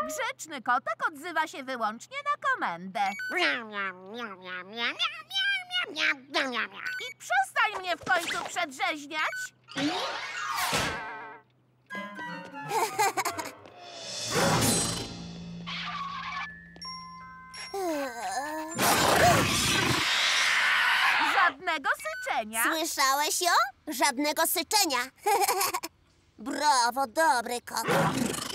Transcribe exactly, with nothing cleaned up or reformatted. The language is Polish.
Grzeczny kotek odzywa się wyłącznie na komendę. I przestań mnie w końcu przedrzeźniać. Żadnego syczenia. Słyszałeś ją? Żadnego syczenia. Brawo, dobry kot.